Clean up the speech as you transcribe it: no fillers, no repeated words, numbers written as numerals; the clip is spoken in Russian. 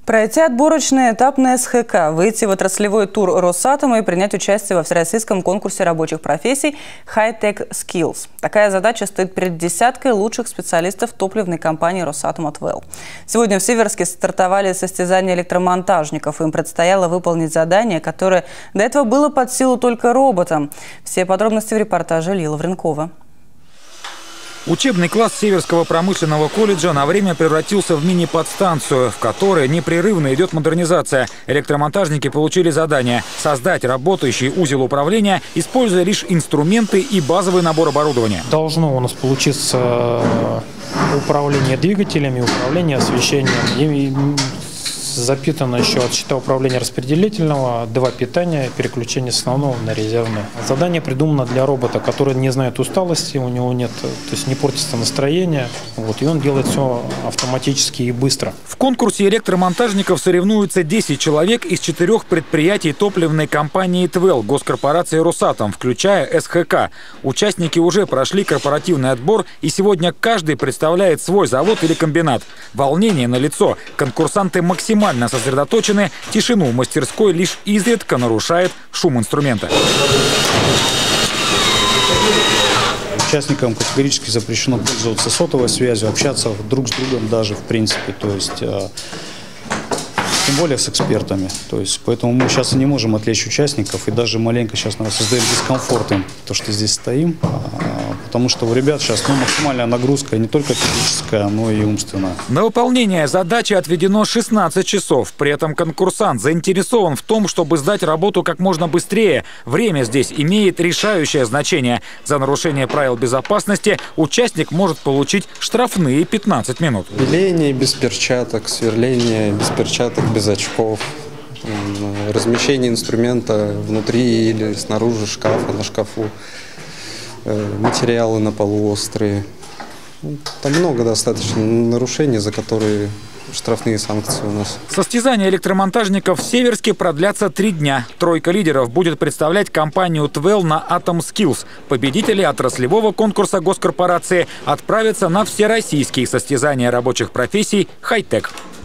Пройти отборочный этап на СХК, выйти в отраслевой тур Росатома и принять участие во всероссийском конкурсе рабочих профессий High-Tech Skills. Такая задача стоит перед десяткой лучших специалистов топливной компании Росатом ТВЭЛ. Сегодня в Северске стартовали состязания электромонтажников. Им предстояло выполнить задание, которое до этого было под силу только роботам. Все подробности в репортаже Лила Вренкова. Учебный класс Северского промышленного колледжа на время превратился в мини-подстанцию, в которой непрерывно идет модернизация. Электромонтажники получили задание – создать работающий узел управления, используя лишь инструменты и базовый набор оборудования. Должно у нас получиться управление двигателями, управление освещением. Запитано еще от щита управления распределительного, 2 питания, переключение с основного на резервное. Задание придумано для робота, который не знает усталости, у него нет, то есть не портится настроение, и он делает все автоматически и быстро. В конкурсе электромонтажников соревнуются 10 человек из 4 предприятий топливной компании ТВЭЛ, госкорпорации Росатом, включая СХК. Участники уже прошли корпоративный отбор, и сегодня каждый представляет свой завод или комбинат. Волнение налицо. Конкурсанты максимально сосредоточены, тишину в мастерской лишь изредка нарушает шум инструмента. Участникам категорически запрещено пользоваться сотовой связью, общаться друг с другом даже в принципе, то есть тем более с экспертами. То есть, поэтому мы сейчас не можем отвлечь участников и даже маленько сейчас создаем дискомфорт им, то, что здесь стоим, потому что у ребят сейчас максимальная нагрузка не только физическая, но и умственная. На выполнение задачи отведено 16 часов. При этом конкурсант заинтересован в том, чтобы сдать работу как можно быстрее. Время здесь имеет решающее значение. За нарушение правил безопасности участник может получить штрафные 15 минут. Пиление без перчаток, сверление без перчаток, без очков, размещение инструмента внутри или снаружи шкафа, на шкафу, материалы на полу острые. Там много достаточно нарушений, за которые штрафные санкции у нас. Состязания электромонтажников в Северске продлятся 3 дня. 3 лидеров будет представлять компанию ТВЭЛ на Atom Skills. Победители отраслевого конкурса госкорпорации отправятся на всероссийские состязания рабочих профессий High-Tech.